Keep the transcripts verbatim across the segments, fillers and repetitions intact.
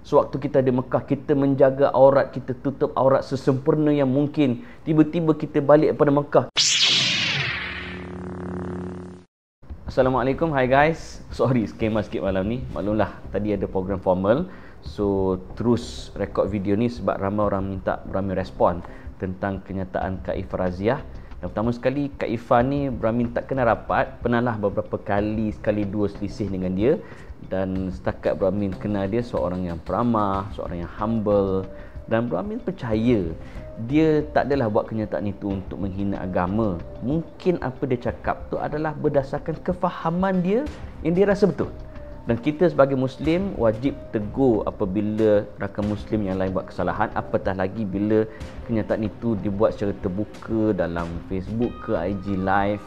Sewaktu kita di Mekah, kita menjaga aurat, kita tutup aurat sesempurna yang mungkin. Tiba-tiba kita balik daripada Mekah. Assalamualaikum, hi guys. Sorry, skema sikit malam ni. Maklumlah, tadi ada program formal. So, terus rekod video ni sebab ramai orang minta, ramai respon tentang kenyataan Kak Ifah Raziah. Dan pertama sekali, Kak Ifah ni Bramin tak kenal rapat. Pernahlah beberapa kali, sekali dua selisih dengan dia. Dan setakat Bramin kenal dia seorang yang peramah, seorang yang humble. Dan Bramin percaya dia tak adalah buat kenyataan itu untuk menghina agama. Mungkin apa dia cakap tu adalah berdasarkan kefahaman dia yang dia rasa betul. Dan kita sebagai Muslim wajib tegur apabila rakan Muslim yang lain buat kesalahan, apatah lagi bila kenyataan itu dibuat secara terbuka dalam Facebook ke I G Live.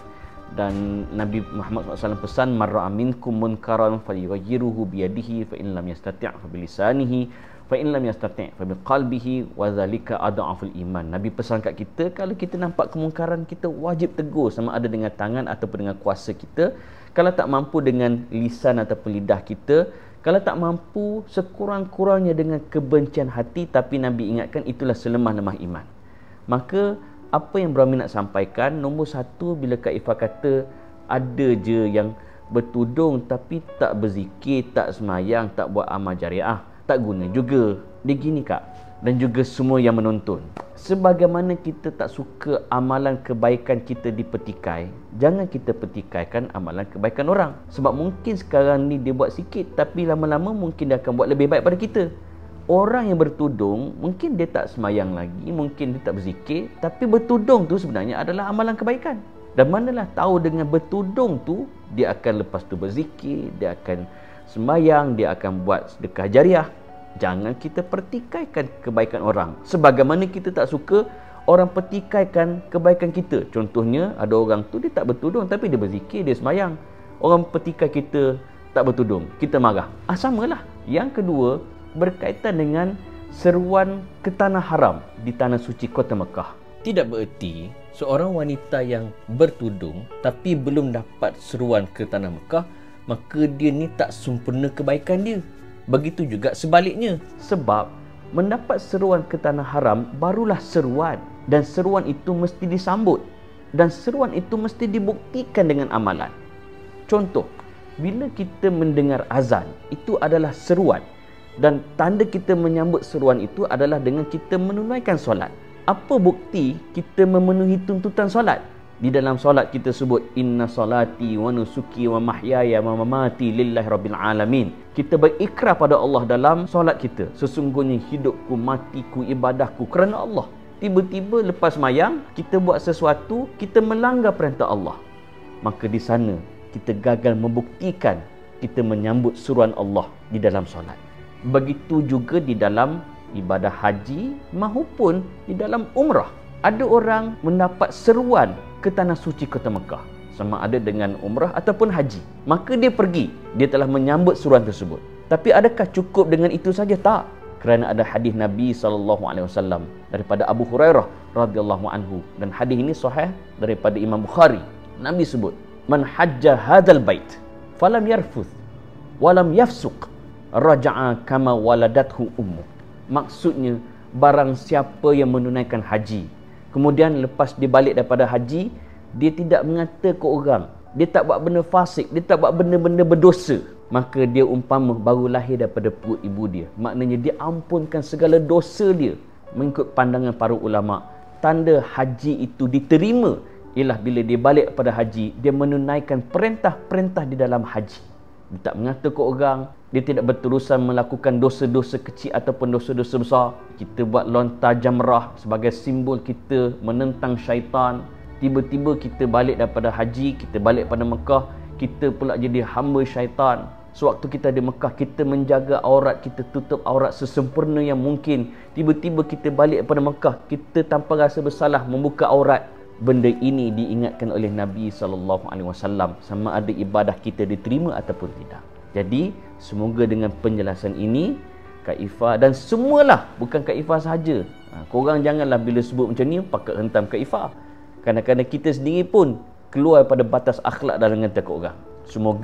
Dan Nabi Muhammad sallallahu alaihi wasallam pesan, man ra'a minkum munkaran falyughayyirhu biyadihi fa in lam yastati' fa bilisanihi fa in lam yastati' fa biqalbihi wa dzalika adhaful iman. Nabi pesan kat kita, kalau kita nampak kemungkaran, kita wajib tegur, sama ada dengan tangan ataupun dengan kuasa kita. Kalau tak mampu dengan lisan ataupun lidah kita, kalau tak mampu sekurang-kurangnya dengan kebencian hati, tapi Nabi ingatkan itulah selemah-lemah iman. Maka apa yang Bramin nak sampaikan, nombor satu, bila Kak Ifah kata ada je yang bertudung tapi tak berzikir, tak semayang, tak buat amal jariah, tak guna juga. Dia gini Kak, dan juga semua yang menonton, sebagaimana kita tak suka amalan kebaikan kita dipetikai, jangan kita petikaikan amalan kebaikan orang. Sebab mungkin sekarang ni dia buat sikit, tapi lama-lama mungkin dia akan buat lebih baik pada kita. Orang yang bertudung, mungkin dia tak semayang lagi, mungkin dia tak berzikir, tapi bertudung tu sebenarnya adalah amalan kebaikan. Dan manalah tahu dengan bertudung tu, dia akan lepas tu berzikir, dia akan semayang, dia akan buat sedekah jariah. Jangan kita pertikaikan kebaikan orang, sebagaimana kita tak suka orang pertikaikan kebaikan kita. Contohnya, ada orang tu dia tak bertudung tapi dia berzikir, dia semayang. Orang petikai kita tak bertudung, kita marah. Ah, samalah. Yang kedua, berkaitan dengan seruan ke tanah haram di tanah suci kota Mekah. Tidak bererti seorang wanita yang bertudung tapi belum dapat seruan ke tanah Mekah, maka dia ni tak sempurna kebaikan dia. Begitu juga sebaliknya. Sebab mendapat seruan ke tanah haram barulah seruan, dan seruan itu mesti disambut, dan seruan itu mesti dibuktikan dengan amalan. Contoh, bila kita mendengar azan, itu adalah seruan, dan tanda kita menyambut seruan itu adalah dengan kita menunaikan solat. Apa bukti kita memenuhi tuntutan solat? Di dalam solat kita sebut, inna salati wa nusuki wa mahyaya wa mamati lillahi rabbil alamin. Kita berikrar pada Allah dalam solat kita, sesungguhnya hidupku, matiku, ibadahku kerana Allah. Tiba-tiba lepas mayang, kita buat sesuatu, kita melanggar perintah Allah, maka di sana kita gagal membuktikan kita menyambut suruhan Allah di dalam solat. Begitu juga di dalam ibadah haji maupun di dalam umrah. Ada orang mendapat seruan ke tanah suci kota Mekah, sama ada dengan umrah ataupun haji, maka dia pergi, dia telah menyambut seruan tersebut. Tapi adakah cukup dengan itu saja? Tak. Kerana ada hadis Nabi sallallahu alaihi wasallam daripada Abu Hurairah radhiyallahu anhu, dan hadis ini sahih daripada Imam Bukhari. Nabi sebut, man hajja hadzal bait falam yarfuth walam yafsuq raja'a kama waladathu ummu. Maksudnya, barang siapa yang menunaikan haji, kemudian lepas dia balik daripada haji, dia tidak mengata ke orang, dia tak buat benda fasik, dia tak buat benda-benda berdosa, maka dia umpama baru lahir daripada perut ibu dia. Maknanya dia ampunkan segala dosa dia. Mengikut pandangan para ulama, tanda haji itu diterima ialah bila dia balik daripada haji, dia menunaikan perintah-perintah di dalam haji. Dia tak mengata ke orang, dia tidak berterusan melakukan dosa-dosa kecil ataupun dosa-dosa besar. Kita buat lontar jamrah sebagai simbol kita menentang syaitan. Tiba-tiba kita balik daripada haji, kita balik pada Mekah, kita pula jadi hamba syaitan. Sewaktu kita di Mekah, kita menjaga aurat, kita tutup aurat sesempurna yang mungkin. Tiba-tiba kita balik daripada Mekah, kita tanpa rasa bersalah membuka aurat. Benda ini diingatkan oleh Nabi sallallahu alaihi wasallam, sama ada ibadah kita diterima ataupun tidak. Jadi, semoga dengan penjelasan ini, Kak Ifah dan semualah, bukan Kak Ifah sahaja. Ha, korang janganlah bila sebut macam ni, pakat hentam Kak Ifah. Kadang-kadang kita sendiri pun keluar pada batas akhlak dalam mengata ke orang. Semoga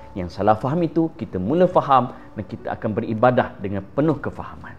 yang salah faham itu kita mula faham dan kita akan beribadah dengan penuh kefahaman.